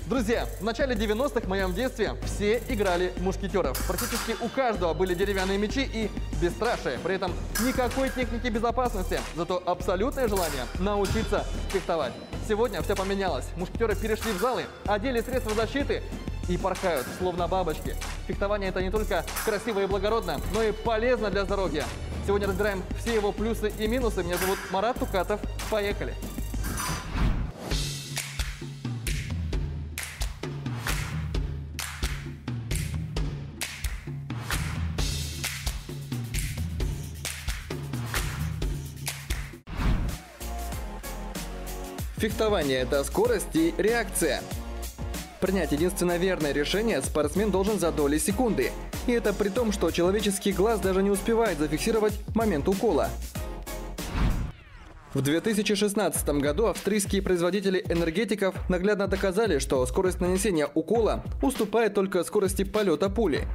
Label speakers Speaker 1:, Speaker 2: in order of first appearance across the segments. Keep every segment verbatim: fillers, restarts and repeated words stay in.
Speaker 1: Друзья, в начале девяностых в моем детстве все играли в мушкетеров. Практически у каждого были деревянные мечи и бесстрашие. При этом никакой техники безопасности, зато абсолютное желание научиться фехтовать. Сегодня все поменялось. Мушкетеры перешли в залы, одели средства защиты и порхают, словно бабочки. Фехтование – это не только красиво и благородно, но и полезно для здоровья. Сегодня разбираем все его плюсы и минусы. Меня зовут Марат Тукатов. Поехали! Фехтование – это скорость и реакция. Принять единственно верное решение спортсмен должен за доли секунды. И это при том, что человеческий глаз даже не успевает зафиксировать момент укола. В две тысячи шестнадцатом году австрийские производители энергетиков наглядно доказали, что скорость нанесения укола уступает только скорости полета пули.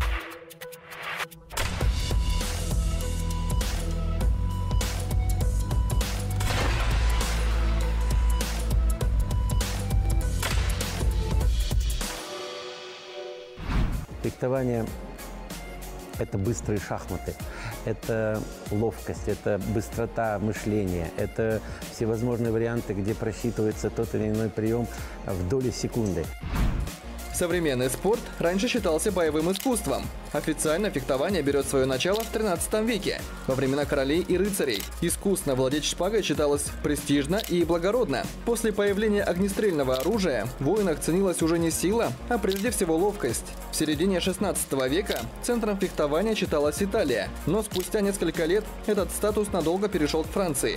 Speaker 2: Фехтование – это быстрые шахматы, это ловкость, это быстрота мышления, это всевозможные варианты, где просчитывается тот или иной прием в доли секунды.
Speaker 1: Современный спорт раньше считался боевым искусством. Официально фехтование берет свое начало в тринадцатом веке, во времена королей и рыцарей. Искусно владеть шпагой считалось престижно и благородно. После появления огнестрельного оружия в войнах ценилась уже не сила, а прежде всего ловкость. В середине шестнадцатого века центром фехтования считалась Италия, но спустя несколько лет этот статус надолго перешел к Франции.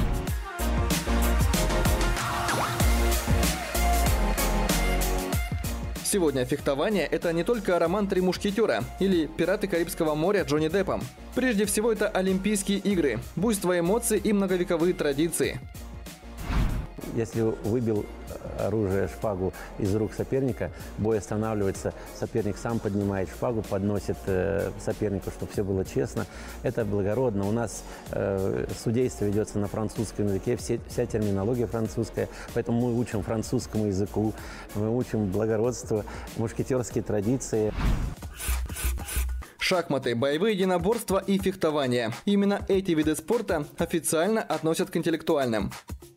Speaker 1: Сегодня фехтование – это не только роман «Три мушкетера» или «Пираты Карибского моря» Джонни Деппом. Прежде всего, это Олимпийские игры, буйство эмоций и многовековые традиции.
Speaker 2: Если выбил оружие, шпагу из рук соперника, бой останавливается, соперник сам поднимает шпагу, подносит э, сопернику, чтобы все было честно. Это благородно. У нас э, судейство ведется на французском языке, все, вся терминология французская, поэтому мы учим французскому языку, мы учим благородство, мушкетерские традиции.
Speaker 1: Шахматы, боевые единоборства и фехтование. Именно эти виды спорта официально относят к интеллектуальным.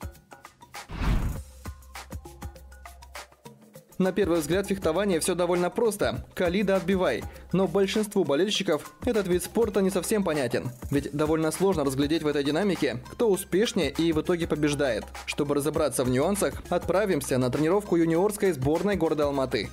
Speaker 1: На первый взгляд фехтование все довольно просто – кали да отбивай. Но большинству болельщиков этот вид спорта не совсем понятен. Ведь довольно сложно разглядеть в этой динамике, кто успешнее и в итоге побеждает. Чтобы разобраться в нюансах, отправимся на тренировку юниорской сборной города Алматы.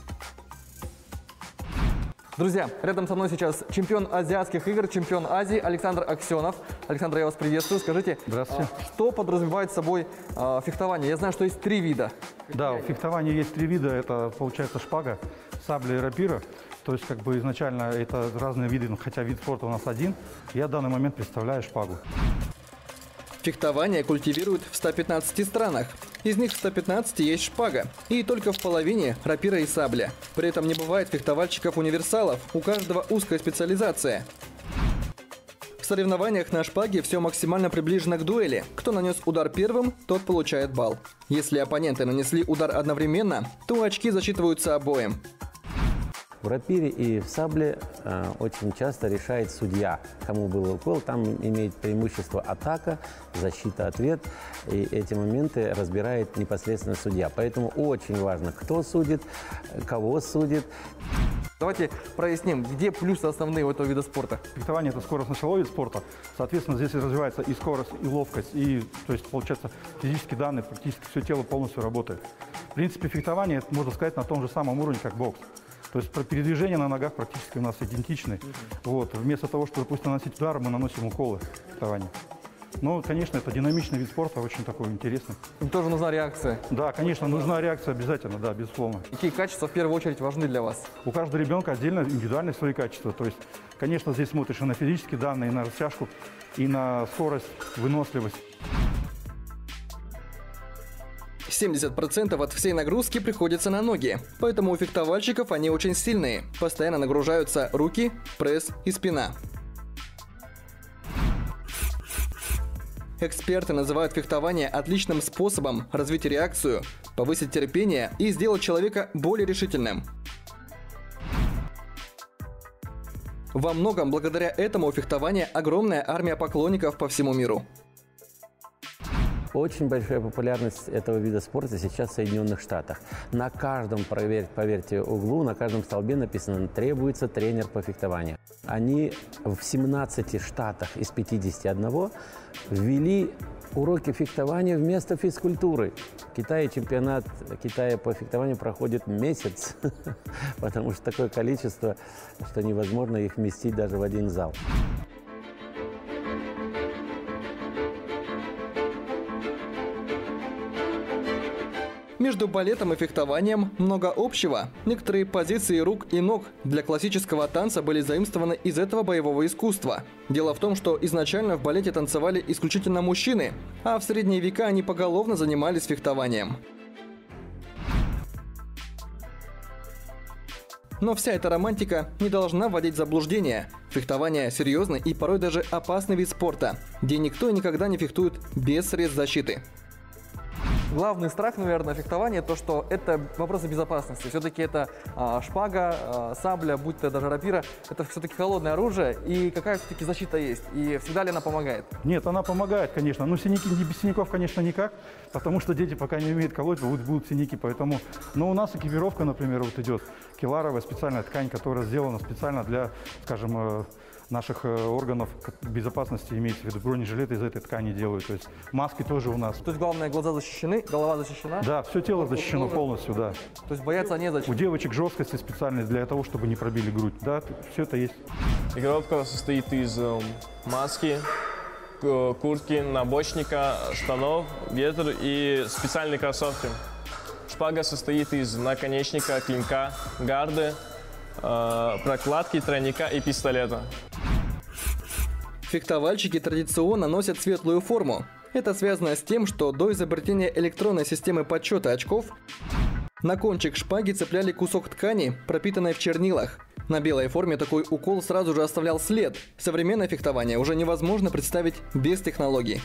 Speaker 1: Друзья, рядом со мной сейчас чемпион азиатских игр, чемпион Азии Александр Аксенов. Александр, я вас приветствую. Скажите,
Speaker 3: здравствуйте.
Speaker 1: Что подразумевает собой э, фехтование? Я знаю, что есть три вида.
Speaker 3: Да, у фехтования есть три вида. Это, получается, шпага, сабля и рапира. То есть, как бы изначально это разные виды, хотя вид спорта у нас один. Я в данный момент представляю шпагу.
Speaker 1: Фехтование культивируют в ста пятнадцати странах. Из них в ста пятнадцати есть шпага. И только в половине рапира и сабля. При этом не бывает фехтовальщиков-универсалов. У каждого узкая специализация. В соревнованиях на шпаге все максимально приближено к дуэли. Кто нанес удар первым, тот получает балл. Если оппоненты нанесли удар одновременно, то очки засчитываются обоим.
Speaker 2: В рапире и в сабле э, очень часто решает судья, кому был укол. Там имеет преимущество атака, защита, ответ. И эти моменты разбирает непосредственно судья. Поэтому очень важно, кто судит, кого судит.
Speaker 1: Давайте проясним, где плюсы основные у этого вида спорта.
Speaker 3: Фехтование – это скоростно-силовой вид спорта. Соответственно, здесь развивается и скорость, и ловкость, и, то есть, получается, физические данные, практически все тело полностью работает. В принципе, фехтование, это, можно сказать, на том же самом уровне, как бокс. То есть передвижения на ногах практически у нас идентичны. Uh-huh. Вот. Вместо того, чтобы, допустим, наносить удары, мы наносим уколы в фехтовании. Но, конечно, это динамичный вид спорта, очень такой интересный.
Speaker 1: Им тоже нужна реакция.
Speaker 3: Да, конечно, нужна реакция обязательно, да, безусловно.
Speaker 1: Какие качества в первую очередь важны для вас?
Speaker 3: У каждого ребенка отдельно индивидуальные свои качества. То есть, конечно, здесь смотришь и на физические данные, и на растяжку, и на скорость, выносливость.
Speaker 1: семьдесят процентов от всей нагрузки приходится на ноги, поэтому у фехтовальщиков они очень сильные. Постоянно нагружаются руки, пресс и спина. Эксперты называют фехтование отличным способом развить реакцию, повысить терпение и сделать человека более решительным. Во многом благодаря этому у фехтования огромная армия поклонников по всему миру.
Speaker 2: Очень большая популярность этого вида спорта сейчас в Соединенных Штатах. На каждом, поверь, поверьте, углу, на каждом столбе написано «требуется тренер по фехтованию». Они в семнадцати штатах из пятидесяти одного ввели уроки фехтования вместо физкультуры. В Китае чемпионат Китая по фехтованию проходит месяц, потому что такое количество, что невозможно их вместить даже в один зал.
Speaker 1: Между балетом и фехтованием много общего. Некоторые позиции рук и ног для классического танца были заимствованы из этого боевого искусства. Дело в том, что изначально в балете танцевали исключительно мужчины, а в средние века они поголовно занимались фехтованием. Но вся эта романтика не должна вводить в заблуждение. Фехтование – серьезный и порой даже опасный вид спорта, где никто и никогда не фехтует без средств защиты.
Speaker 4: Главный страх, наверное, фехтования – то, что это вопросы безопасности. Все-таки это а, шпага, а, сабля, будь то даже рапира, это все-таки холодное оружие. И какая все-таки защита есть? И всегда ли она помогает?
Speaker 3: Нет, она помогает, конечно. Но синяки, без синяков, конечно, никак. Потому что дети пока не умеют колоть, будут, будут синяки. Поэтому... Но у нас экипировка, например, вот идет келаровая специальная ткань, которая сделана специально для, скажем, наших органов безопасности, имеется в виду бронежилеты из этой ткани делают, то есть маски тоже у нас.
Speaker 4: То есть главное, глаза защищены, голова защищена?
Speaker 3: Да, все тело защищено полностью, да.
Speaker 4: То есть бояться незачем?
Speaker 3: У девочек жесткости специальные для того, чтобы не пробили грудь, да, все это есть.
Speaker 5: Экипировка состоит из э, маски, куртки, набочника, штанов, ветр и специальные кроссовки. Шпага состоит из наконечника, клинка, гарды, э, прокладки, тройника и пистолета.
Speaker 1: Фехтовальщики традиционно носят светлую форму. Это связано с тем, что до изобретения электронной системы подсчета очков на кончик шпаги цепляли кусок ткани, пропитанной в чернилах. На белой форме такой укол сразу же оставлял след. Современное фехтование уже невозможно представить без технологий.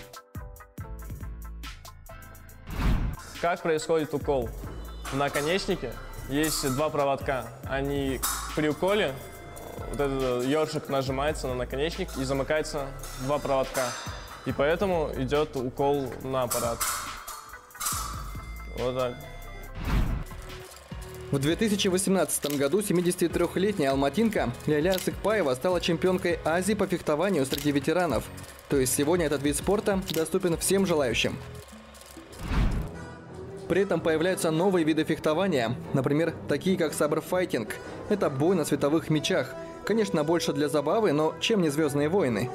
Speaker 5: Как происходит укол? В наконечнике есть два проводка. Они при уколе, вот этот ёршик нажимается на наконечник и замыкается два проводка. И поэтому идет укол на аппарат. Вот так.
Speaker 1: В две тысячи восемнадцатом году семидесятитрёхлетняя алматинка Ляля Сыкпаева стала чемпионкой Азии по фехтованию среди ветеранов. То есть сегодня этот вид спорта доступен всем желающим. При этом появляются новые виды фехтования, например, такие как сабрфайтинг. Это бой на световых мечах. Конечно, больше для забавы, но чем не «Звездные войны».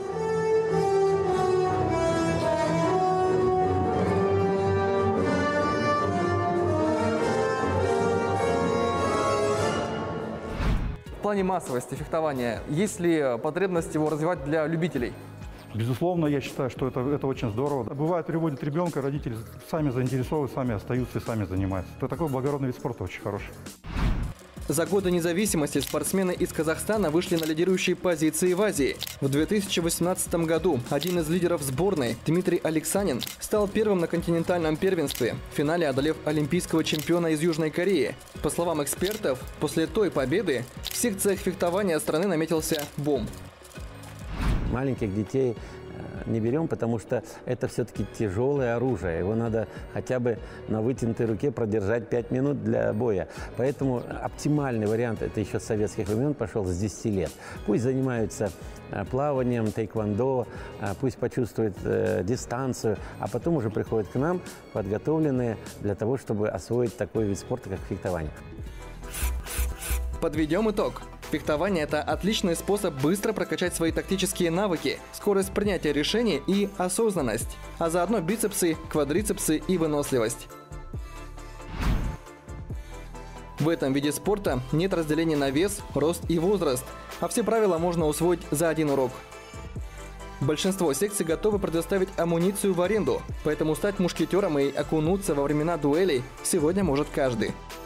Speaker 4: В плане массовости фехтования, есть ли потребность его развивать для любителей?
Speaker 3: Безусловно, я считаю, что это, это очень здорово. Бывает, приводят ребенка, родители сами заинтересованы, сами остаются и сами занимаются. Это такой благородный вид спорта, очень хороший.
Speaker 1: За годы независимости спортсмены из Казахстана вышли на лидирующие позиции в Азии. В две тысячи восемнадцатом году один из лидеров сборной, Дмитрий Алексанин, стал первым на континентальном первенстве, в финале одолев олимпийского чемпиона из Южной Кореи. По словам экспертов, после той победы в секциях фехтования страны наметился бум.
Speaker 2: Маленьких детей не берем, потому что это все-таки тяжелое оружие. Его надо хотя бы на вытянутой руке продержать пять минут для боя. Поэтому оптимальный вариант, это еще с советских времен пошел, с десяти лет. Пусть занимаются плаванием, тайквондо, пусть почувствуют э, дистанцию, а потом уже приходят к нам подготовленные для того, чтобы освоить такой вид спорта, как фехтование.
Speaker 1: Подведем итог. Фехтование – это отличный способ быстро прокачать свои тактические навыки, скорость принятия решений и осознанность, а заодно бицепсы, квадрицепсы и выносливость. В этом виде спорта нет разделения на вес, рост и возраст, а все правила можно усвоить за один урок. Большинство секций готовы предоставить амуницию в аренду, поэтому стать мушкетером и окунуться во времена дуэлей сегодня может каждый.